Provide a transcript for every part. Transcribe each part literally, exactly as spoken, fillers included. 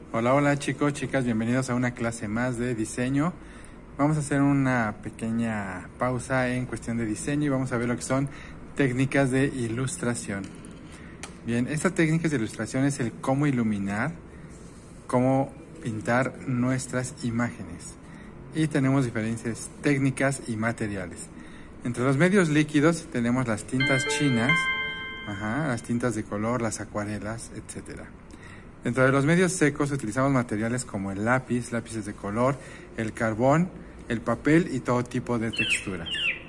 Hola, hola chicos, chicas, bienvenidos a una clase más de diseño. Vamos a hacer una pequeña pausa en cuestión de diseño y vamos a ver lo que son técnicas de ilustración. Bien, estas técnicas de ilustración es el cómo iluminar, cómo pintar nuestras imágenes. Y tenemos diferentes técnicas y materiales. Entre los medios líquidos tenemos las tintas chinas, ajá, las tintas de color, las acuarelas, etcétera. Dentro de los medios secos utilizamos materiales como el lápiz, lápices de color, el carbón, el papel y todo tipo de textura.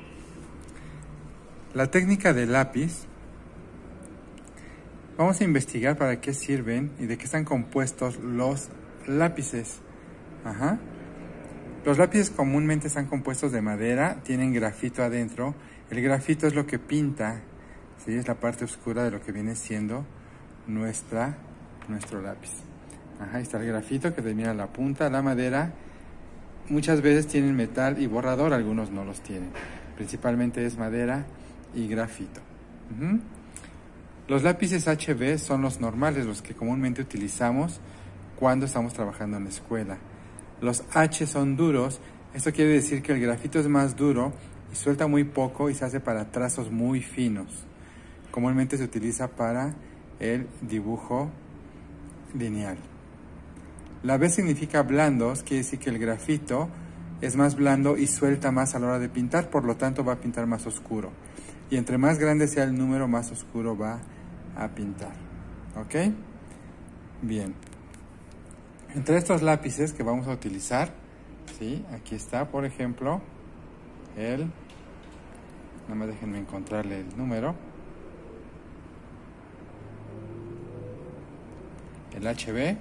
La técnica del lápiz, vamos a investigar para qué sirven y de qué están compuestos los lápices. Ajá. Los lápices comúnmente están compuestos de madera, tienen grafito adentro. El grafito es lo que pinta, ¿sí? Es la parte oscura de lo que viene siendo nuestra nuestro lápiz. Ajá, ahí está el grafito que termina la punta. La madera muchas veces tienen metal y borrador, algunos no los tienen. Principalmente es madera y grafito. Uh-huh. Los lápices H B son los normales, los que comúnmente utilizamos cuando estamos trabajando en la escuela. Los H son duros, esto quiere decir que el grafito es más duro y suelta muy poco y se hace para trazos muy finos. Comúnmente se utiliza para el dibujo lineal. La B significa blandos, quiere decir que el grafito es más blando y suelta más a la hora de pintar, por lo tanto va a pintar más oscuro. Y entre más grande sea el número, más oscuro va a pintar. ¿Ok? Bien. Entre estos lápices que vamos a utilizar, ¿sí? Aquí está, por ejemplo, el... Nada más déjenme encontrarle el número. El H B,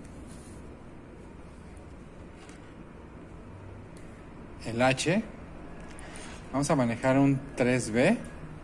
el H, vamos a manejar un tres B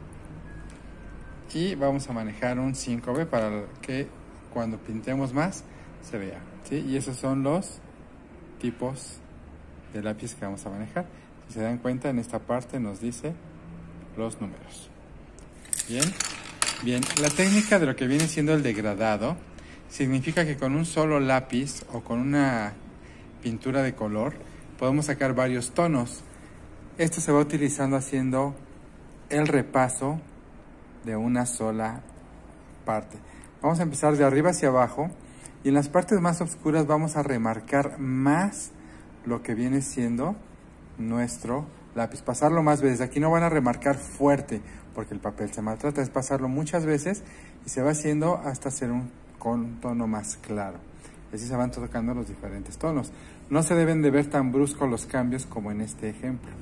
y vamos a manejar un cinco B para que cuando pintemos más se vea, ¿sí? Y esos son los tipos de lápiz que vamos a manejar. Si se dan cuenta, en esta parte nos dice los números. Bien, bien, la técnica de lo que viene siendo el degradado significa que con un solo lápiz o con una pintura de color podemos sacar varios tonos. Esto se va utilizando haciendo el repaso de una sola parte. Vamos a empezar de arriba hacia abajo y en las partes más oscuras vamos a remarcar más lo que viene siendo nuestro lápiz. Pasarlo más veces. Aquí no van a remarcar fuerte porque el papel se maltrata. Es pasarlo muchas veces y se va haciendo hasta hacer un con un tono más claro. Así se van tocando los diferentes tonos. No se deben de ver tan bruscos los cambios como en este ejemplo.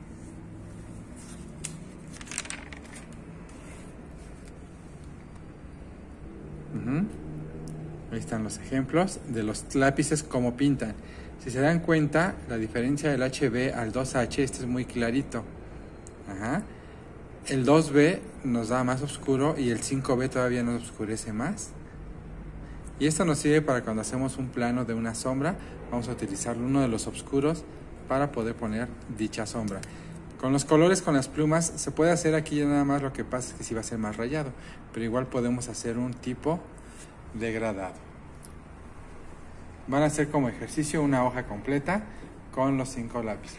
Uh-huh. Ahí están los ejemplos de los lápices como pintan. Si se dan cuenta, la diferencia del H B al dos H, este es muy clarito. Ajá. El dos B nos da más oscuro y el cinco B todavía nos oscurece más. Y esto nos sirve para cuando hacemos un plano de una sombra, vamos a utilizar uno de los oscuros para poder poner dicha sombra. Con los colores, con las plumas, se puede hacer aquí nada más, lo que pasa es que sí va a ser más rayado, pero igual podemos hacer un tipo degradado. Van a hacer como ejercicio una hoja completa con los cinco lápices.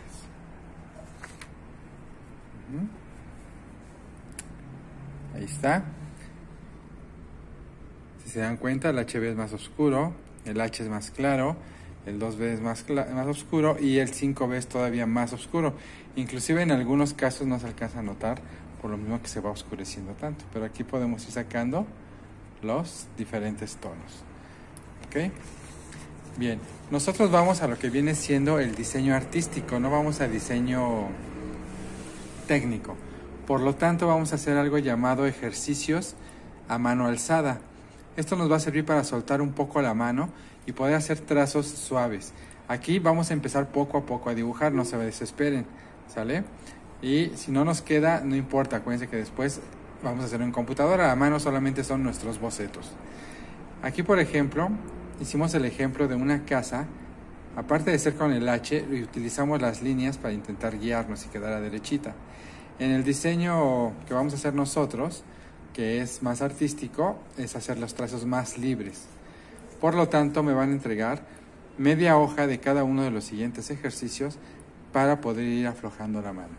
Ahí está. Si se dan cuenta, el H B es más oscuro, el H es más claro, el dos B es más, más oscuro y el cinco B es todavía más oscuro. Inclusive en algunos casos no se alcanza a notar por lo mismo que se va oscureciendo tanto. Pero aquí podemos ir sacando los diferentes tonos. ¿Ok? Bien, nosotros vamos a lo que viene siendo el diseño artístico, no vamos a diseño técnico. Por lo tanto, vamos a hacer algo llamado ejercicios a mano alzada. Esto nos va a servir para soltar un poco la mano y poder hacer trazos suaves. Aquí vamos a empezar poco a poco a dibujar, no se desesperen, ¿sale? Y si no nos queda, no importa, acuérdense que después vamos a hacerlo en computadora, a mano solamente son nuestros bocetos. Aquí, por ejemplo, hicimos el ejemplo de una casa. Aparte de ser con el H, utilizamos las líneas para intentar guiarnos y quedar a derechita. En el diseño que vamos a hacer nosotros, que es más artístico, es hacer los trazos más libres. Por lo tanto, me van a entregar media hoja de cada uno de los siguientes ejercicios para poder ir aflojando la mano.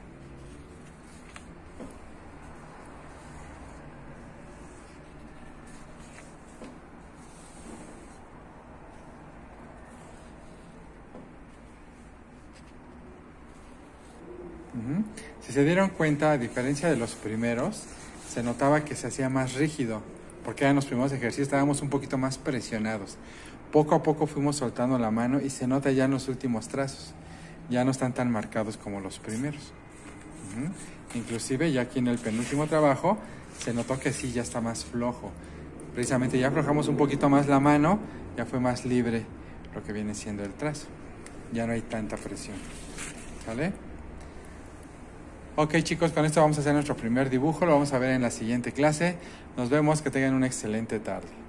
Uh-huh. Si se dieron cuenta, a diferencia de los primeros, se notaba que se hacía más rígido, porque en los primeros ejercicios estábamos un poquito más presionados. Poco a poco fuimos soltando la mano y se nota ya en los últimos trazos. Ya no están tan marcados como los primeros. Uh-huh. Inclusive ya aquí en el penúltimo trabajo se notó que sí, ya está más flojo. Precisamente ya aflojamos un poquito más la mano, ya fue más libre lo que viene siendo el trazo. Ya no hay tanta presión. ¿Sale? Ok, chicos, con esto vamos a hacer nuestro primer dibujo. Lo vamos a ver en la siguiente clase. Nos vemos, que tengan una excelente tarde.